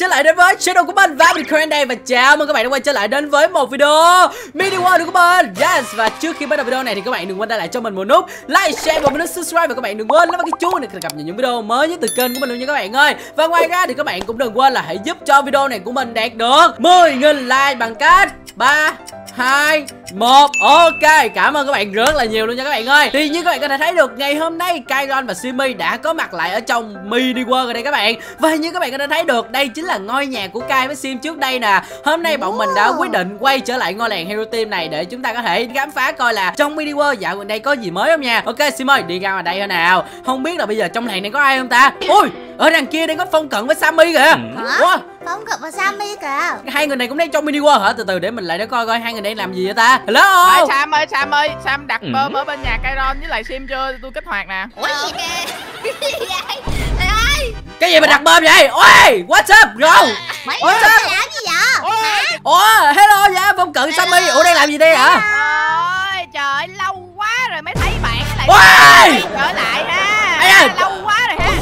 trở lại đến với channel của mình và mình Karen đây, và chào mừng các bạn đã quay trở lại đến với một video mini world của mình. Yes, và trước khi bắt đầu video này thì các bạn đừng quên để lại cho mình một nút like, share và một nút subscribe, và các bạn đừng quên nhấn vào cái chuông để cập nhật những video mới nhất từ kênh của mình luôn nha các bạn ơi. Và ngoài ra thì các bạn cũng đừng quên là hãy giúp cho video này của mình đạt được 10.000 like bằng cách 3, 2, 1. Ok, cảm ơn các bạn rất là nhiều luôn nha các bạn ơi. Thì như các bạn có thể thấy được, ngày hôm nay Kairon và Simi đã có mặt lại ở trong mini world rồi đây các bạn. Và như các bạn có thể thấy được, đây chính là ngôi nhà của Kai với Sim trước đây nè. Hôm nay bọn mình đã quyết định quay trở lại ngôi làng Hero Team này để chúng ta có thể khám phá coi là trong mini world dạo gần đây có gì mới không nha. Ok Sim ơi, đi ra ngoài đây thôi nào. Không biết là bây giờ trong làng này có ai không ta? Ui, ở đằng kia đang có Phong Cận với Sammy kìa. Hả? Phong Cận và Sammy kìa. Hai người này cũng đang trong mini world hả? Từ từ để mình lại để coi coi hai người này làm gì vậy ta. Hello. Sam ơi, Sam đặt bơm ở bên nhà Kairon với lại Sim chưa? Tôi kích hoạt nè. Ủa gì kìa? Trời ơi. Cái gì mà đặt bơm vậy? Ôi, what's up bro? Mấy đứa làm gì vậy? Ủa, hello dạ, Phong Cận, Sammy. Ủa đang làm gì đây hả? Ôi trời ơi, lâu quá rồi mới thấy bạn lại trở lại ha. Lâu quá rồi ha.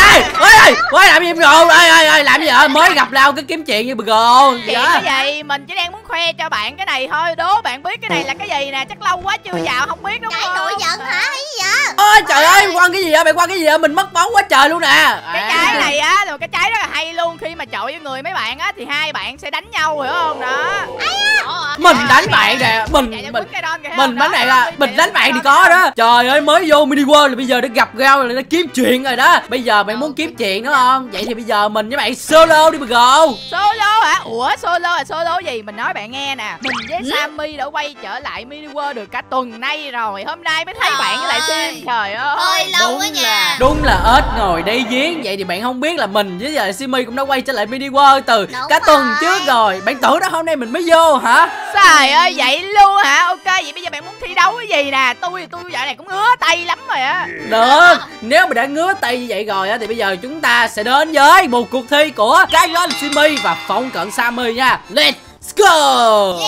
Ôi làm gì bro? Ê làm gì vậy? Mới gặp đâu cái kiếm chuyện như bro. Chuyện cái gì? Mình chỉ đang muốn khoe cho bạn cái này thôi. Đố bạn biết cái này là cái gì nè. Chắc lâu quá chưa vào không biết đúng không? Cái nổi giận hả? Hay gì vậy? Ôi trời ơi, quăng cái gì vậy? Mày quăng cái gì vậy? Mình mất bóng quá trời luôn nè. Cái trái này á, rồi cái trái rất là hay luôn. Khi mà chọi với người mấy bạn á thì hai bạn sẽ đánh nhau hiểu không? Đó. Mình đánh bạn nè, mình đánh bạn à, mình đánh bạn thì có đó. Trời ơi, mới vô mini world là bây giờ đã gặp nhau là đã kiếm chuyện rồi đó. Bây giờ bạn muốn kiếm chuyện đúng không? Vậy thì bây giờ mình với bạn solo đi bro. Solo hả? Ủa solo là solo gì? Mình nói bạn nghe nè. Mình với Sammy đã quay trở lại mini world được cả tuần nay rồi. Hôm nay mới thấy bạn với lại Sim. Trời ơi. Hơi lâu quá nha. Đúng là ếch ngồi đây giếng. Vậy thì bạn không biết là mình với lại Simi cũng đã quay trở lại mini world từ cả tuần trước rồi. Bạn tưởng đó hôm nay mình mới vô hả? Trời ơi vậy luôn hả? Ok vậy bây giờ bạn muốn thi đấu cái gì nè? Tôi dạo này cũng ngứa tay lắm rồi á. Được, nếu mà đã ngứa tay như vậy rồi á thì bây giờ chúng ta sẽ đến với một cuộc thi của Kairon, Simi và Phong Cận Sammy nha. Let's go.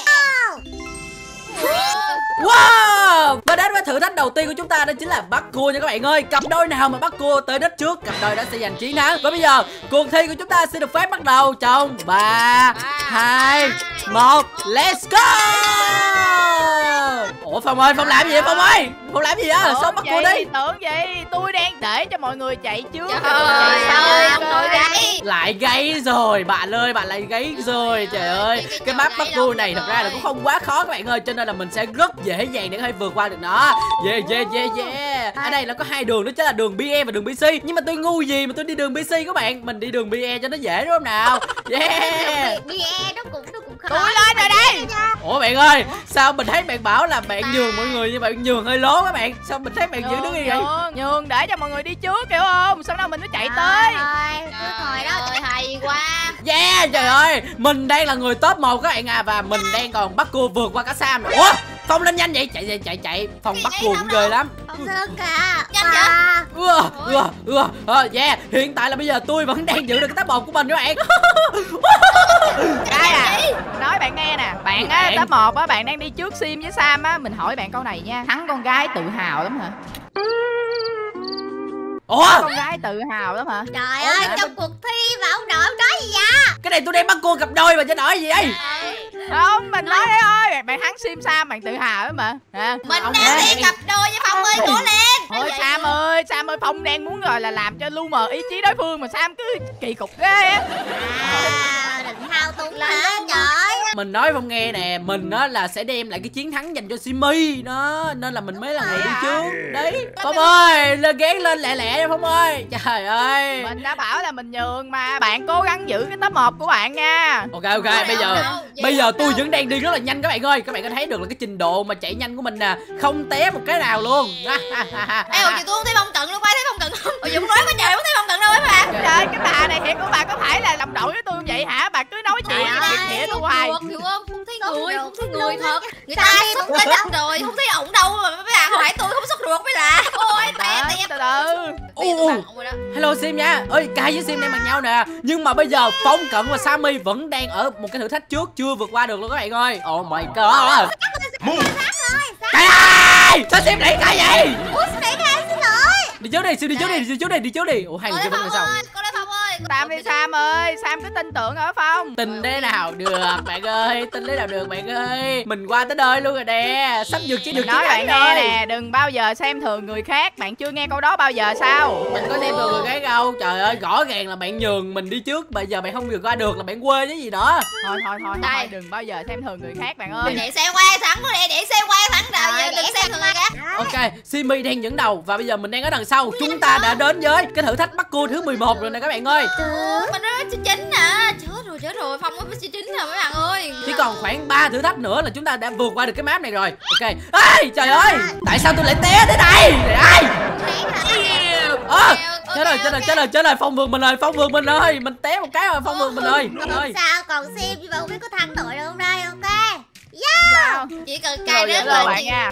Wow! Và đến với thử thách đầu tiên của chúng ta, đó chính là bắt cua nha các bạn ơi. Cặp đôi nào mà bắt cua tới đích trước, cặp đôi đó sẽ giành chiến thắng. Và bây giờ cuộc thi của chúng ta sẽ được phép bắt đầu trong 3, 2, 1. Let's go! Ủa Phong ơi, Phong làm gì vậy Phong ơi? Phong làm gì á? Sao bắt cua đi? Tưởng gì? Tôi đang để cho mọi người chạy trước. Trời ơi, ông nội gay. Lại gáy rồi, bạn ơi, bạn lại gáy rồi. Trời ơi, cái map bắt cua này thật ra là cũng không quá khó các bạn ơi, cho nên là mình sẽ rất dễ dàng để có thể vượt qua được nó. Yeah. Ở đây là có hai đường, đó chính là đường BE và đường BC. Nhưng mà tôi ngu gì mà tôi đi đường BC các bạn. Mình đi đường BE cho nó dễ đúng không nào? Yeah. BE nó cũng khó. Tôi lên rồi đây. Ủa bạn ơi, sao mình thấy bạn bảo là bạn nhường mọi người nhưng bạn nhường hơi lố các bạn. Sao mình thấy bạn giữ đứng như vậy? Nhường để cho mọi người đi trước hiểu không? Sau đó mình mới chạy tới. Cứ ngồi đó tôi hay quá. Yeah, trời ơi, mình đang là người top 1 các bạn à, và mình đang còn bắt cua vượt qua cả Sam. Ủa, Phong lên nhanh vậy, chạy. Phong bắt cua cũng ghê lắm. Phong sơn kìa. Nhanh vậy? Yeah, hiện tại là bây giờ tôi vẫn đang giữ được cái top 1 của mình các bạn. Đây à, nói bạn nghe nè, bạn á top 1 á, bạn đang đi trước Sim với Sam á, mình hỏi bạn câu này nha, thắng con gái tự hào lắm hả? Ủa? Con gái tự hào lắm hả? Trời ơi, trong cuộc thi mà ông nội ông nói gì vậy? Cái này tôi đang bắt cua cặp đôi mà cho nói gì vậy? Không, mình nói đấy ơi, bạn thắng Sim Sam bạn tự hào lắm mà. Mình đang đi cặp đôi với Phong ơi, cố lên. Thôi Sam ơi, Phong đang muốn gọi là làm cho lu mờ ý chí đối phương mà Sam cứ kỳ cục ghê á. Định thao túng hả trời? Mình nói Phong nghe nè, mình á là sẽ đem lại cái chiến thắng dành cho Simi đó, nên là mình mới là người đi trước. Đấy, Phong ơi, lên gán lên lẹ Phong ơi. Trời ơi. Mình đã bảo là mình nhường mà, bạn cố gắng giữ cái top 1 của bạn nha. Ok, bây giờ tôi vẫn đang đi rất là nhanh các bạn ơi. Các bạn có thấy được là cái trình độ mà chạy nhanh của mình nè, không té một cái nào luôn. Ê, ủa tôi không thấy Phong Cận luôn, thấy Phong Cận không? Ủa Dũng nói quá trời, không thấy Phong Cận đâu á bà. Trời ơi, cái bà này thiệt của bà có phải là đồng đội với tôi không vậy hả? Bà cứ nói chuyện thiệt tôi hoài. Hiểu không? Không thấy người thật. Người ta xúc tới đất rồi, không thấy ổng đâu mà mấy bà hỏi tôi không xúc được mới là. Ôi tè. Từ từ. Hello Sim nha. Ơi, Kai với Sim đang bằng nhau nè. Nhưng mà bây giờ Phong Cận và Sammy vẫn đang ở một cái thử thách trước, chưa vượt qua được luôn các bạn ơi. Oh my god. Kai ơi, sao Sim lại Kai vậy? Ủa Sim lại Kai xin lỗi. Đi trước đi. Ủa hai người chơi vẫn là sao? Con đây Phong ơi. Sam đi Sam ơi, Sam cứ tin tưởng ở Phong. Tin thế nào được bạn ơi, tin thế nào được bạn ơi. Mình qua tới nơi luôn rồi nè. Sắp vượt chiến Nói bạn nghe nè, đừng bao giờ xem thường người khác. Bạn chưa nghe câu đó bao giờ sao? Mình có xem thường người khác đâu. Trời ơi, rõ ràng là bạn nhường mình đi trước, bây giờ bạn không vượt qua được là bạn quê chứ gì đó. Thôi, đừng bao giờ xem thường người khác bạn ơi. Để xe qua thẳng luôn nè, để xe qua thẳng nào, đừng xem thường người khác. Ok, Simi đang dẫn đầu và bây giờ mình đang ở đằng sau. Chúng ta đã đến với cái thử thách bắt cua thứ 11 rồi nè các bạn ơi. Mình nói số 9 à. Chết rồi, Phong có số 9 rồi mấy bạn ơi. Chỉ còn khoảng 3 thử thách nữa là chúng ta đã vượt qua được cái map này rồi. Ok. Ê, trời ơi, tại sao tôi lại té thế này? Ai? Chết rồi, Phong vượt mình rồi, mình té một cái rồi, Phong vượt mình rồi. Không sao, còn xem nhưng mà không biết có thắng nổi được không đây. Ok. Sao? Chỉ cần cài đến rồi là bạn nha.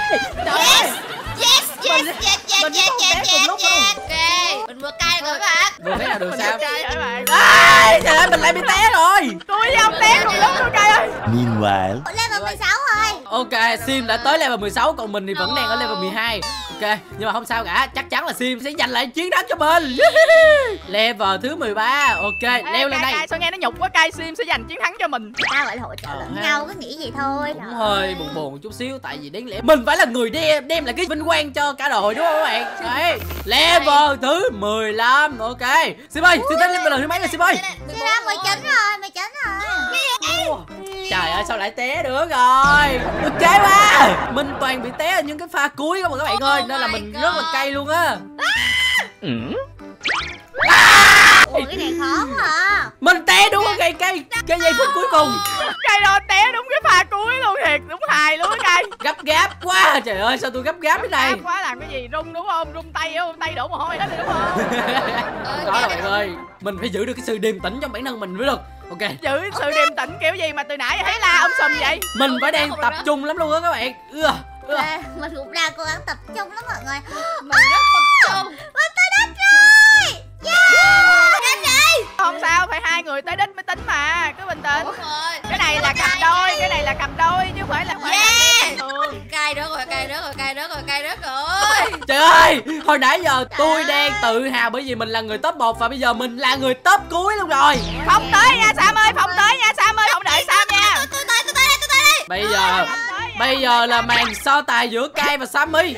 Yes. Ok, mình vừa cài rồi các bạn. Vừa thế nào được sao? Bạn. Trời ơi, mình lại bị té rồi. Tôi với ông té cùng lúc luôn Cay ơi. Level 16 rồi. Ok, Sim đã tới level 16, còn mình thì vẫn đang ở level 12. Ok, nhưng mà không sao cả, chắc chắn là Sim sẽ giành lại chiến thắng cho mình. Level thứ 13. Ok, leo lên đây. Sao nghe nó nhục quá, Cay Sim sẽ giành chiến thắng cho mình. Ta gọi là hỗ trợ lẫn nhau, cứ nghĩ gì thôi. Cũng hơi buồn một chút xíu, tại vì đáng lẽ mình phải là người đem lại cái vinh quang cho cả đội đúng không các bạn? Đấy, level thứ 15. Ok, Sim ơi, Sim tới level thứ mấy rồi Sim ơi? Sim đã 19 rồi. Trời ơi, sao lại té được rồi? Được chế quá. Mình toàn bị té ở những cái pha cuối không mà các bạn ơi, nên là mình rất là cay luôn á. Ủa cái này khó quá à. Mình té đúng cái giây phút cuối cùng. Cay đó té đúng cái pha cuối luôn, thiệt đúng hài luôn á Cay. Gấp gáp quá. Trời ơi, sao tôi gấp gáp thế này? Gấp quá làm cái gì, rung đúng không? Rung tay không? Tay đổ mồ hôi hết rồi đúng không? Đó là bạn ơi, mình phải giữ được cái sự điềm tĩnh trong bản thân mình mới được. Ok. Giữ sự điềm tĩnh kiểu gì mà từ nãy thấy la sùm vậy? Mình phải đang tập trung lắm luôn á các bạn. Mình cũng đang cố gắng tập trung lắm mọi người. Mình rất tập trung. Mình tới đất rồi. Không sao, phải hai người tới đích mới tính mà, cứ bình tĩnh. Đúng rồi. Cái này là cặp đôi, chứ không phải là Cay rớt rồi. Trời ơi, hồi nãy giờ tôi đang tự hào bởi vì mình là người top 1 và bây giờ mình là người top cuối luôn rồi. Không tới nha Sam ơi, không tới nha Sam ơi, không đợi Sam nha. Tôi tới đây. Bây giờ là màn so tài giữa Cay và Sammy.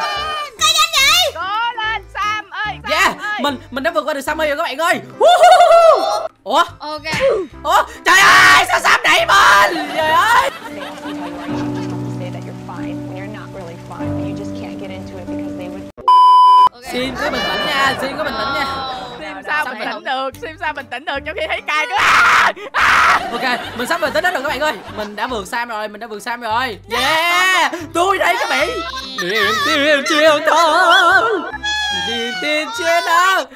Cố lên Sam ơi. Yeah, mình đã vượt qua được Sammy rồi các bạn ơi. Ủa? Ok. Ủa? Trời ơi, sao Sam đẩy mình? Trời ơi. Sim cứ bình tĩnh nha, Sim cứ bình tĩnh nha. Sim sao bình tĩnh được trong khi thấy Cay cứ Ok, mình sắp về tới đó rồi các bạn ơi. Mình đã vượt Sam rồi. Yeah, tôi đây các bạn. Điềm tin chiến thắng. Điềm tin chiến thắng.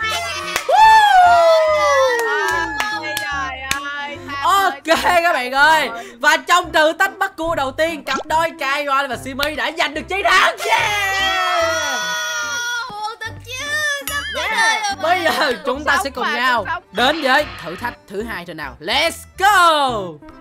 Ok các bạn ơi. Và trong thử thách bắt cua đầu tiên, cặp đôi Cay và Simi đã giành được chiến thắng. Yeah. Bây giờ chúng ta sẽ cùng nhau đến với thử thách thứ 2 rồi nào. Let's go.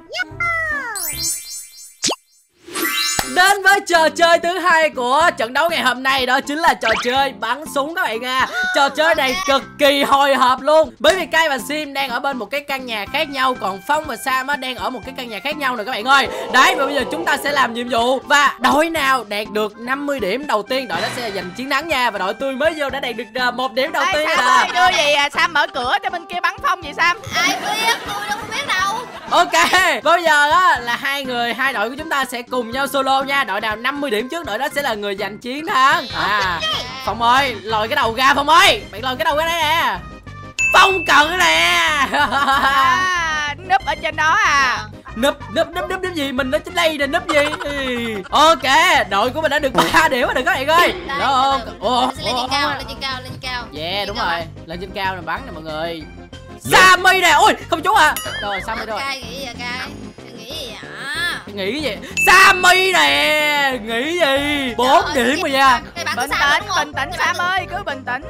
Đến với trò chơi thứ 2 của trận đấu ngày hôm nay, đó chính là trò chơi bắn súng các bạn à. Trò chơi này cực kỳ hồi hộp luôn, bởi vì Cay và Sim đang ở bên một cái căn nhà khác nhau, còn Phong và Sam đang ở một cái căn nhà khác nhau nè các bạn ơi. Đấy, và bây giờ chúng ta sẽ làm nhiệm vụ và đội nào đạt được 50 điểm đầu tiên đội đó sẽ giành chiến thắng nha. Và đội tôi mới vô đã đạt được 1 điểm đầu tiên rồi. Đưa gì Sam mở cửa cho bên kia bắn Phong vậy Sam? Ai biết, tôi đâu biết đâu. Ok, bây giờ á là hai đội của chúng ta sẽ cùng nhau solo nha. Đội nào 50 điểm trước đội đó sẽ là người giành chiến thắng. Phong ơi, lòi cái đầu ra Phong ơi. Bạn lòi cái đầu ra đây nè. Phong cận nè. Núp ở trên đó à. Núp gì? Mình ở trên đây nè, núp gì? Ok, đội của mình đã được 3 điểm rồi các bạn ơi. Đó. Lên trên cao. Yeah, đúng rồi. Lên trên cao là bắn nè mọi người. Sammy nè. Ôi, không trúng à. Rồi, Sammy rồi. Cay nghĩ gì Cay? Nghĩ gì? Sammy nè. Nghĩ gì? 4 điểm rồi nha. Bình tĩnh Sam ơi, cứ bình tĩnh.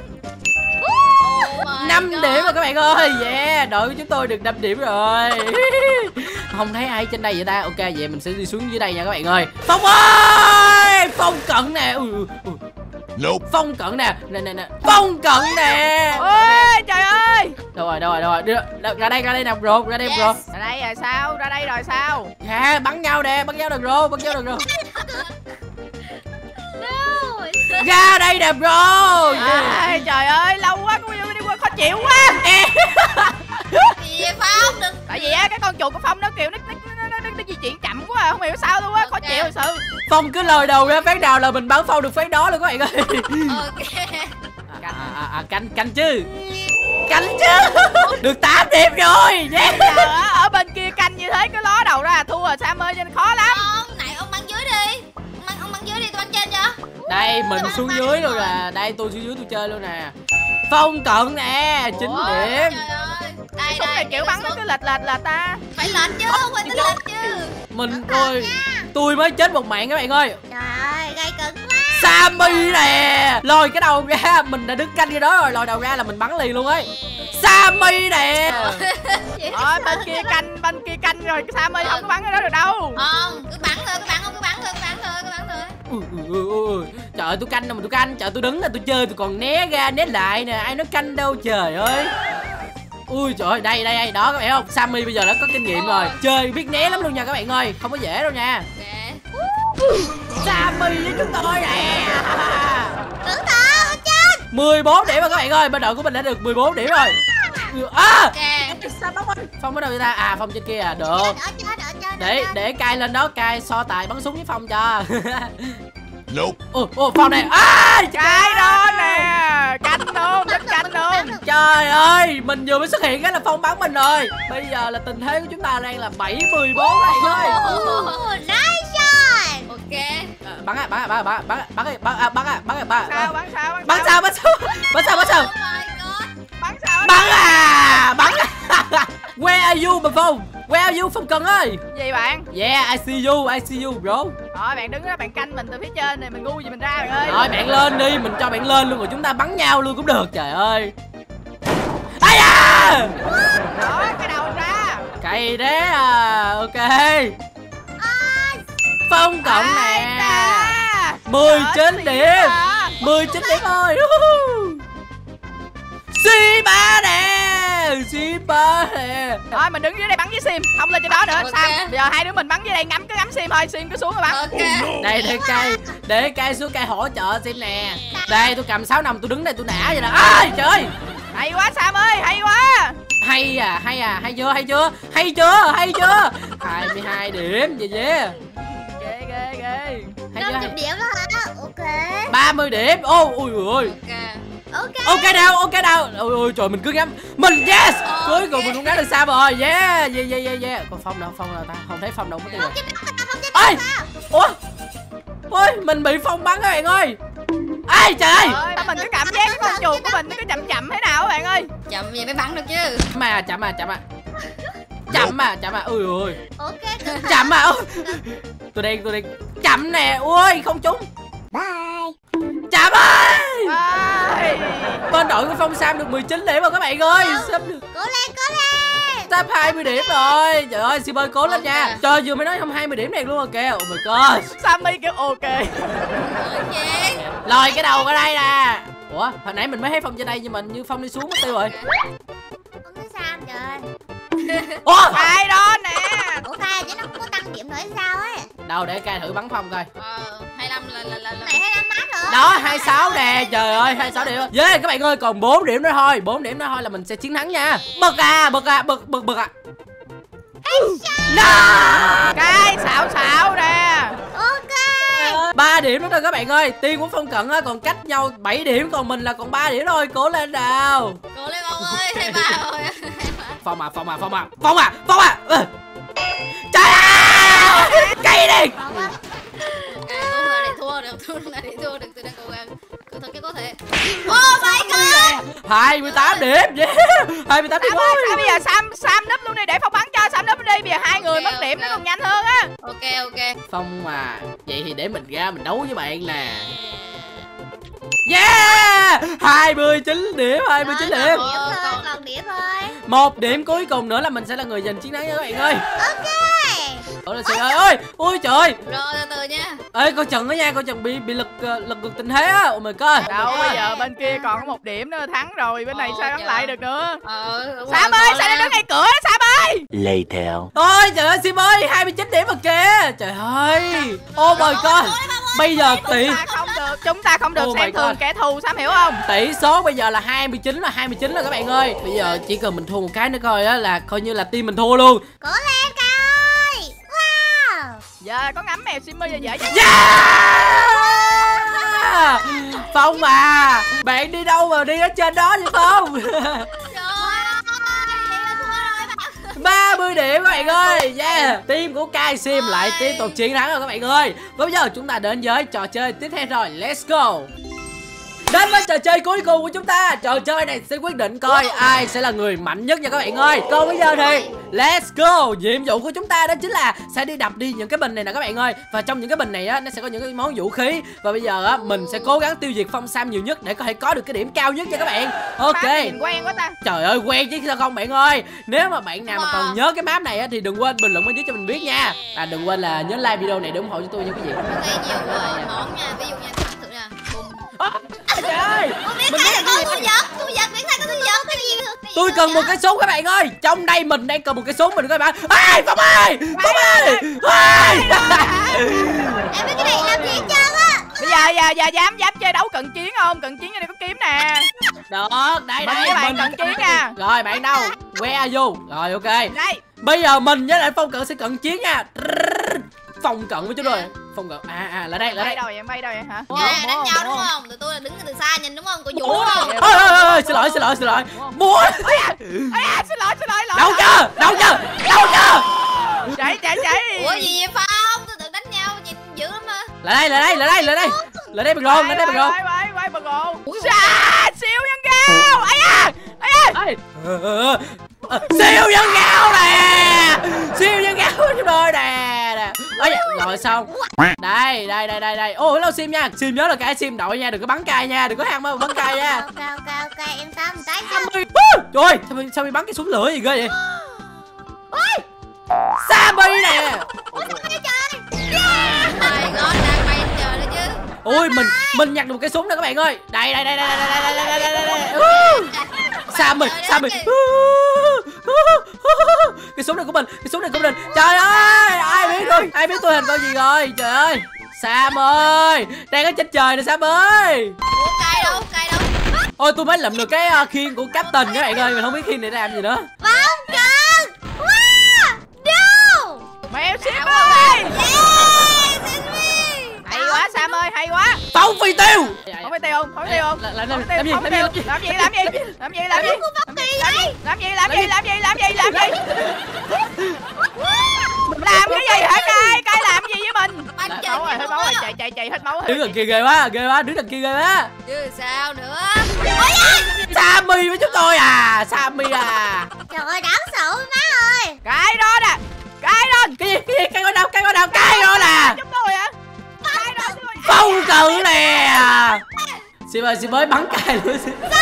5 điểm rồi các bạn ơi. Yeah, đội của chúng tôi được 5 điểm rồi. Không thấy ai trên đây vậy ta. Ok, vậy mình sẽ đi xuống dưới đây nha các bạn ơi. Phong ơi, Phong cận nè. Phong Cận nè. Nè. Phong Cận nè. Ôi trời ơi. Đâu rồi. Ra đây nè bro, ra đây bro. Ra đây rồi sao? Ra đây rồi sao? Dạ, bắn nhau nè, bắn nhau được bro. Ra đây nè bro. Trời ơi, lâu quá cũng đi qua khó chịu quá. Gì vậy Phong? Đừng. Tại vì á cái con chuột của Phong nó kiểu nó di chuyển chậm quá à, không hiểu sao luôn á, khó chịu thật sự. Phong cứ lòi đầu ra phát nào là mình bắn Phong được phát đó luôn các bạn ơi. Canh chứ. Được 8 điểm rồi. Ở bên kia canh như thế cứ ló đầu ra thua rồi Sam ơi, nên khó lắm. Này ông bắn dưới đi. Ông bắn dưới đi, tôi bắn trên cho. Đây mình xuống dưới luôn nè. Đây tôi xuống dưới tôi chơi luôn nè. Phong Cận nè, 9 điểm. Đây súng này kiểu bắn nó cứ lệch ta. Phải lệch chứ, không phải tính lệch chứ. Mình tôi mới chết một mạng các bạn ơi. Trời ơi, gây cứng quá. Sammy nè, lòi cái đầu ra, mình đã đứng canh cái đó rồi, lòi đầu ra là mình bắn liền luôn ấy. Sammy nè. Bên kia canh rồi, cái Sammy không có bắn cái đó được đâu. Không, cứ bắn thôi, cứ bắn thôi. Trời ơi, tôi canh đâu mà tôi canh, trời tôi đứng là tôi chơi tôi còn né ra né lại nè, ai nói canh đâu trời ơi. Ui trời ơi, đây đó các bạn không? Sammy bây giờ đã có kinh nghiệm rồi, chơi biết né lắm luôn nha các bạn ơi, không có dễ đâu nha. Sammy với chúng tôi nè. Cẩn thận chết. 14 điểm rồi các bạn ơi, bên đội của mình đã được 14 điểm rồi. Sao Phong ở đâu vậy ta? À Phong trên kia à, được. Để cai lên đó, cai so tài bắn súng với Phong cho. Phong này. Cái đó nè, canh luôn. Trời ơi, mình vừa mới xuất hiện cái là Phong bắn mình rồi. Bây giờ là tình thế của chúng ta đang là 7-14 này thôi. Nice shot. Ok. Bắn Where are you mà Phong? Where are you Phong Cận ơi? Gì bạn? Yeah, I see you bro. Rồi bạn đứng đó bạn canh mình từ phía trên này, mình ngu gì mình ra bạn ơi. Rồi bạn lên đi, mình cho bạn lên luôn rồi chúng ta bắn nhau luôn cũng được, trời ơi. Ai da! Đó, cái đầu ra. Cày đấy à, ok. Phong Cận nè. 19 điểm. 19 điểm thôi. Simba nè. Rồi mình đứng dưới đây bắn với Sim, không lên trên đó nữa. Sam, bây giờ hai đứa mình bắn dưới đây cứ ngắm Sim thôi, Sim cứ xuống rồi bắn. Đây để cay xuống cay hỗ trợ Sim nè. Đây tôi cầm 6 năm tôi đứng đây tôi nã vậy nè. Ôi trời. Hay quá Sam ơi, hay quá. Hay chưa? 22 điểm về. Ghê. 50 điểm đó hả? Ok. 30 điểm. Ôi. Ok đâu. Ôi trời mình cứ ngắm. Mình yes. Cuối cùng mình cũng ngắm được Sam rồi. Yeah. Còn Phong đâu ta? Không thấy Phong đâu mất tiêu rồi. Ôi. Ôi mình bị Phong bắn các bạn ơi. Ai trời ơi. Mình cứ cảm giác cái con chuột của mình nó cứ chậm thế nào các bạn ơi. Chậm vậy mới bắn được chứ. Chậm à. Ui. Ok. Chậm à. Tôi đen. Chậm nè. Ui không trúng. Bye. Chậm ơi. Bên đội của Phong Sam được 19 điểm rồi các bạn ơi. Sắp được. Cố lên. Sắp 20 điểm rồi. Trời ơi, Sim ơi cố lên nha. Trời vừa mới nói không 20 điểm này luôn rồi kìa. Oh my god. Sammy kiểu ok. Lòi cái đầu ở đây nè. Ủa, hồi nãy mình mới thấy Phong trên đây nhưng mà như Phong đi xuống mất tiêu rồi. Không thấy Sam trời. Ủa? Cái đó nè. Ủa Cai chứ nó không có tăng điểm nữa hay sao ấy. Đâu để Cai thử bắn Phong coi. 25 là Mày 25 mát rồi. Đó 26 nè. Trời ơi 26 điểm. Yeah các bạn ơi, còn 4 điểm nữa thôi. 4 điểm nữa thôi là mình sẽ chiến thắng nha. Bực à. No! Cái xạo nè. Ok. 3 điểm nữa thôi các bạn ơi. Team của Phong Cận còn cách nhau 7 điểm, còn mình là còn 3 điểm thôi. Cố lên nào. Cố lên ông ơi, 23 rồi. Phong à. Trời ơi. Cây đi. Thua được, tôi đang cố gắng. Cứ thật cái có thể. Oh my god. 28 điểm. Yeah. 28 điểm thôi. Bây giờ Sam núp luôn đi để Phong bắn cho. Sam núp đi, bây giờ hai người mất điểm nó còn nhanh hơn á. Ok. Phong mà. Vậy thì để mình ra mình đấu với bạn nè. Yeah. 29 điểm. Còn điểm thôi. 1 điểm cuối cùng nữa là mình sẽ là người giành chiến thắng nha các bạn ơi. Ok. là Sim ơi. Ôi trời. Rồi từ từ nha. Ê coi chừng đó nha, coi chừng bị lật ngược tình thế á. Oh my god. Đâu bây giờ bên kia còn có 1 điểm nữa thắng rồi, bên này sao thắng lại được nữa. Sam Sam ơi, sao đang đứng ngay cửa Sam ơi. Later. Ôi trời ơi Sim ơi, 29 điểm rồi kìa. Trời ơi. Oh my god. Bây giờ Chúng ta không được xem thường kẻ thù, Sam hiểu không? tỷ số bây giờ là 29 là các bạn ơi. Bây giờ chỉ cần mình thua một cái nữa coi á là coi như là team mình thua luôn. Cố lên Ca ơi. Wow. Giờ có ngắm mèo Simmy giờ dễ chứ. Yeah! Phong à, bạn đi đâu mà đi ở trên đó vậy Phong? 30 điểm các bạn ơi. Yeah, team của Kai Sim lại tiếp tục chiến thắng rồi các bạn ơi. Và bây giờ chúng ta đến với trò chơi tiếp theo rồi. Let's go. Đến với trò chơi cuối cùng của chúng ta. Trò chơi này sẽ quyết định coi ai sẽ là người mạnh nhất nha các bạn ơi. Còn bây giờ thì let's go. Nhiệm vụ của chúng ta đó chính là sẽ đi đập đi những cái bình này nè các bạn ơi. Và trong những cái bình này á, nó sẽ có những cái món vũ khí. Và bây giờ á, mình sẽ cố gắng tiêu diệt Phong Sam nhiều nhất để có thể có được cái điểm cao nhất nha các bạn. Ok. Nhìn quen quá ta. Trời ơi quen chứ sao không bạn ơi. Nếu mà bạn nào mà còn nhớ cái map này á, thì đừng quên bình luận bên dưới cho mình biết nha. Đừng quên là nhớ like video này để ủng hộ cho tôi nha quý vị. Đây nhiều món nha, ví dụ nha thử nè. Trời ơi. Mình biết là tôi giật biến thành tôi giật cái gì. Tôi cần một cái súng các bạn ơi. Trong đây mình đang cần một cái súng mình các bạn. Ê Phong ơi. Phong ơi. Em biết cái này làm gì hết trơn á. Bây giờ dám chơi đấu cận chiến không? Cận chiến ở đây có kiếm nè. Được, đây Mình với bạn cận chiến nha. Rồi bạn đâu? Where are you? Rồi ok. Đây. Bây giờ mình với lại Phong Cận sẽ cận chiến nha. Phong Cận với chú rồi. Phong Cận. Là đây. Bay đâu vậy? Bay đâu vậy hả? Đánh nhau đúng không? Tụi tôi là đứng từ xa nhìn đúng không? Có vũ đúng không? Ôi xin lỗi. Mua. Xin lỗi. Đâu chưa? Chạy. Ủa gì vậy Phong? Tôi tưởng đánh nhau nhìn dữ lắm mà. Lại đây bằng rôn. Quay bằng rôn. Siêu nhân cao. Ai da. Siêu nhân gạo nè. Siêu nhân gạo chúng tôi nè. Rồi xong. Đây. Ô hello Sim nha. Sim nhớ là cái Sim đội nha, đừng có bắn cay nha, đừng có ham bắn cay nha. Ok em tâm tái sao. Trời ơi, sao bị bắn cái súng lửa gì ghê vậy? Sammy nè. Mày ngon đang bay chờ đấy chứ. Ôi mình nhặt được một cái súng nè các bạn ơi. Đây. Sammy. Cái súng này của mình. Trời ơi, ai biết tôi hình con gì rồi. Trời ơi. Sam ơi, đang ở trên trời nè Sam ơi. Ủa cay đâu? Ôi tôi mới lượm được cái khiên của Captain các bạn ơi, mình không biết khiên này làm gì nữa. Phong Cận. Wow. Đâu. Mèo Sim ơi. Yes. Hay quá Sam ơi, hay quá. Phóng phi tiêu. Không phải tiêu không? Làm gì? Làm cái gì hả Cai? Cai làm gì với mình? Hết máu rồi, chạy hết máu. Đứng đằng kia ghê quá, đứng đằng kia ghê quá. Chứ sao nữa. Sammy với chúng tôi à, Sammy à. Trời ơi đáng sợ má ơi. Cai đó nè. Cái gì? Cây con nè. Chúng tôi hả? Cai đó. Phong Cận nè. Sim ơi, Sim mới bắn cay luôn.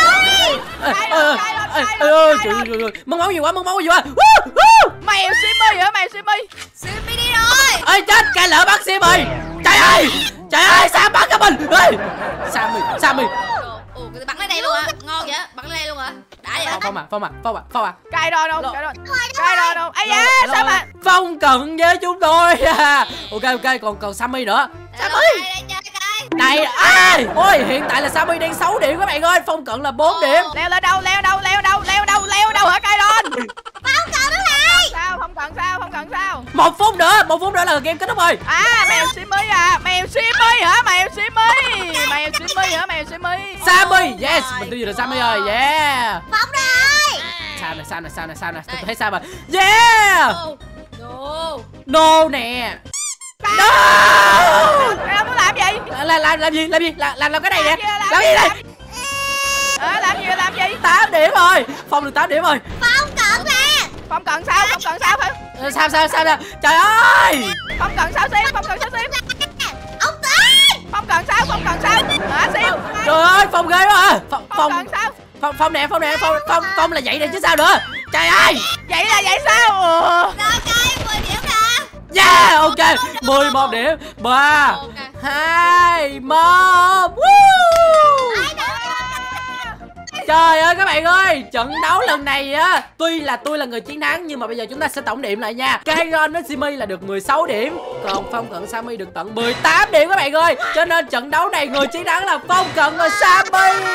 Trời, mất máu nhiều quá. Mèo Simmy hả? Simmy đi rồi. Ơi chết, cay lỡ bắt Sim ơi. Trời ơi, Sam bắn cho mình. Sammy. Ủa, bắn lên đây luôn hả? Ngon vậy? Bắn lên đây luôn hả? Đã vậy? Phong à. Cai đo đâu? Ây da, sao mà? Phong Cận với chúng tôi à. Ok, còn Sammy nữa. Đây, ôi hiện tại là Sammy đang 6 điểm các bạn ơi, Phong Cận là 4 điểm. Leo lên đâu hả Cai đon? Phong Cận đứng lại. Sao? Không cần sao? 1 phút nữa là game kết thúc rồi. Mèo Simmy à? Mèo Simmy hả? Sammy, yes, mình tiêu diệt được Sammy rồi, yeah. Phong rồi. Sao nè, tôi thấy sao mà. Yeah. No nè. No. Em muốn làm gì? Làm cái này nè. Làm gì đây? Làm gì? 8 điểm rồi. Phong được 8 điểm rồi. Phong Cận nè. Phong Cận sao hả? Sao nè. Trời ơi. Phong Cận sao Sim? Ông Tuấn. Phong Cận sao? Hả Sim? Trời ơi, Phong ghê quá à. Phong Cận sao? Phong nè, Phong là vậy nè chứ sao nữa. Trời ơi. Vậy là vậy sao? Rồi cây 10 điểm nè. Yeah, ok. 11 điểm. 3 2 1. Trời ơi các bạn ơi, trận đấu lần này á, tuy là tôi là người chiến thắng nhưng mà bây giờ chúng ta sẽ tổng điểm lại nha. Kairon với Simi là được 16 điểm, còn Phong Cận Sammy được tận 18 điểm các bạn ơi. Cho nên trận đấu này người chiến thắng là Phong Cận và Sammy.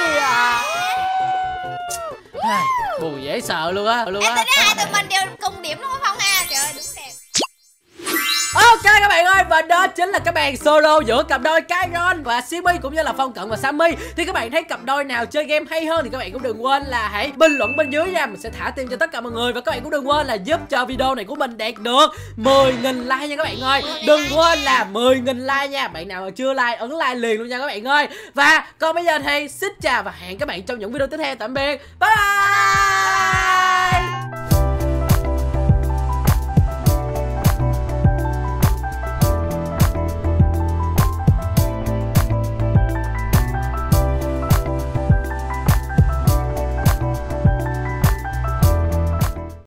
Buồn dễ sợ luôn á. Em tính hai tụi mình đều cùng điểm đúng không Phong ha? Trời ơi đúng đẹp. Ok các bạn ơi, và đó chính là cái bàn solo giữa cặp đôi Kairon và Simi cũng như là Phong Cận và Sammy. Thì các bạn thấy cặp đôi nào chơi game hay hơn thì các bạn cũng đừng quên là hãy bình luận bên dưới nha. Mình sẽ thả tim cho tất cả mọi người. Và các bạn cũng đừng quên là giúp cho video này của mình đạt được 10.000 like nha các bạn ơi. Đừng quên là 10.000 like nha. Bạn nào mà chưa like ấn like liền luôn nha các bạn ơi. Và còn bây giờ thì xin chào và hẹn các bạn trong những video tiếp theo. Tạm biệt. Bye bye.